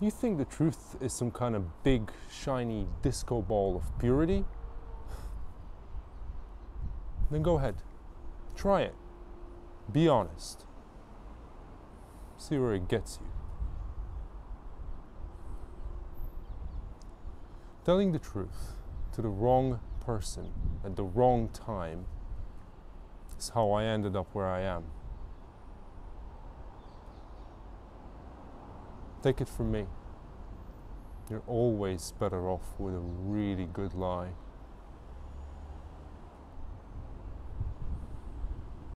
You think the truth is some kind of big, shiny disco ball of purity? Then go ahead. Try it. Be honest. See where it gets you. Telling the truth to the wrong person at the wrong time is how I ended up where I am. Take it from me. You're always better off with a really good lie.